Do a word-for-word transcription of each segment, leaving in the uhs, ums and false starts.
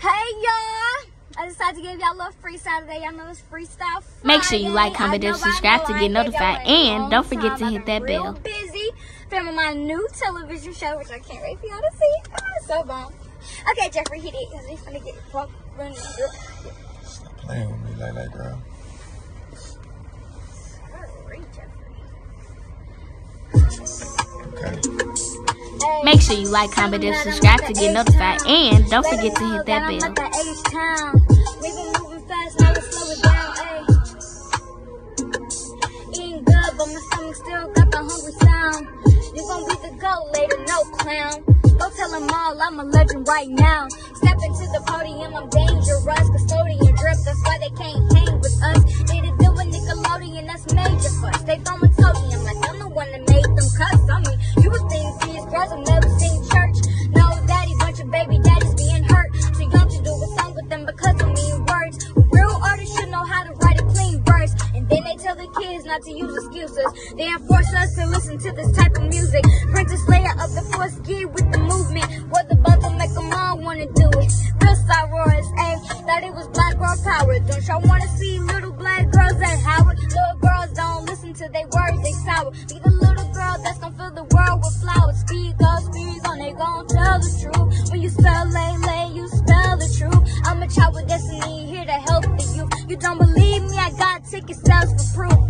Hey y'all! I decided to give y'all a little freestyle today. Y'all know it's freestyle Friday. Make sure you like, comment, and subscribe to get notified, and don't forget to hit that bell. Busy filming my new television show, which I can't wait for y'all to see. Oh, it's so bomb. Okay, Jeffrey, hit it because he's gonna get fucked running. Stop playing with me like that, girl. Sorry, Jeffrey. Okay. Make sure you like, comment, and subscribe to get notified, and don't forget to hit that bell. We've been moving fast, now let's slow it down, ayy. Eating good, but my stomach still got the hungry sound. You gon' be the goat later, no clown. Go tell them all I'm a legend right now. Step into the podium, I'm dangerous. Custodian drip, that's why they can't hang with us. They the deal with Nickelodeon, that's major fuss. They throwing sodium like I'm the one that made them cuss. I mean, you would think these girls have never seen church. No daddy, bunch of baby daddies being hurt. Too young to do a song with them because of mean words. Real artists should know how to write a clean verse. And then they tell the kids not to use excuses. They enforce us to listen to this type of music. Princess Leia of the fourth gear with the movement. What the bump will make them all wanna do it. Real Star Wars, ayy. Thought it was black girl power. Don't y'all wanna see little black girls at Howard? Little girls don't listen to their words, they sour. Be the little girl that's gonna fill the world with flowers. Speed goes, speed on, they gon' tell the truth. When you spell lay, lay, you spell the truth. I'm a child with destiny, here to help the youth. You don't believe me, I got ticket sales for proof.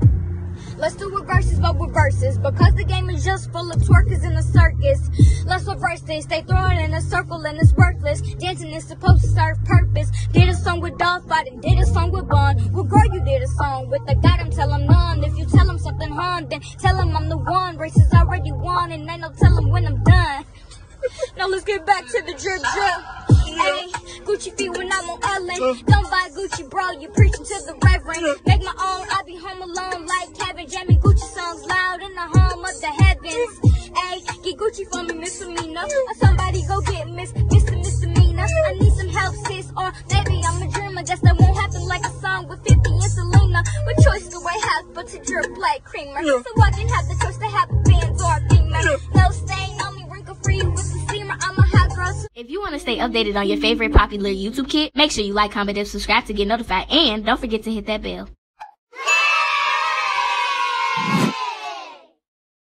Let's do reverses, but reverses. Because the game is just full of twerkers in a circus. Let's reverse this. They throw it in a circle and it's worthless. Dancing is supposed to serve purpose. Did a song with Dolph, I done did a song with Bond. Well, girl, you did a song with the guy, them tell him none. If you tell him something harm, then tell him I'm the one. Races already won, and ain't no tell him when I'm done. Now let's get back to the drip drip. Hey, Gucci feet when I'm on Ellen. Don't buy Gucci, bro, you preaching to the reverend. Make my own, I be home alone like Kevin. Jamming Gucci songs loud in the home of the heavens. Hey, get Gucci for me, Miss Amina. Or somebody go get Miss, Mister Misdemeanor. I need some help, sis, or maybe I'm a dreamer. Guess that won't happen like a song with fifty and Selena. What choice do I have but to drip like creamer? So I can have the choice to have a Benz or a Beamer. No stain on me, wrinkle free with the steamer. I'm a hot girl. If you want to stay updated on your favorite popular YouTube kid, make sure you like, comment, and subscribe to get notified, and don't forget to hit that bell.